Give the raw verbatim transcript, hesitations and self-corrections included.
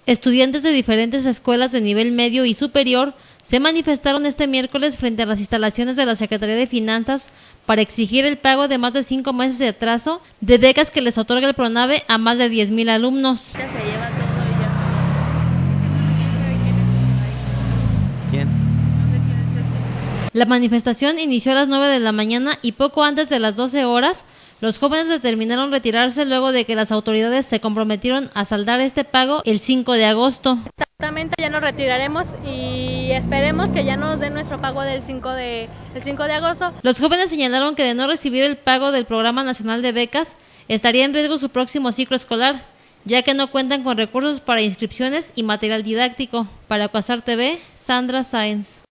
Estudiantes de diferentes escuelas de nivel medio y superior se manifestaron este miércoles frente a las instalaciones de la Secretaría de Finanzas para exigir el pago de más de cinco meses de atraso de becas que les otorga el PRONAVE a más de diez mil alumnos. Ya se lleva todo ya. ¿Quién? La manifestación inició a las nueve de la mañana y poco antes de las doce horas, los jóvenes determinaron retirarse luego de que las autoridades se comprometieron a saldar este pago el cinco de agosto. Exactamente, ya nos retiraremos y esperemos que ya nos den nuestro pago del cinco de, el cinco de agosto. Los jóvenes señalaron que de no recibir el pago del Programa Nacional de Becas, estaría en riesgo su próximo ciclo escolar, ya que no cuentan con recursos para inscripciones y material didáctico. Para Cuasar T V, Sandra Sáenz.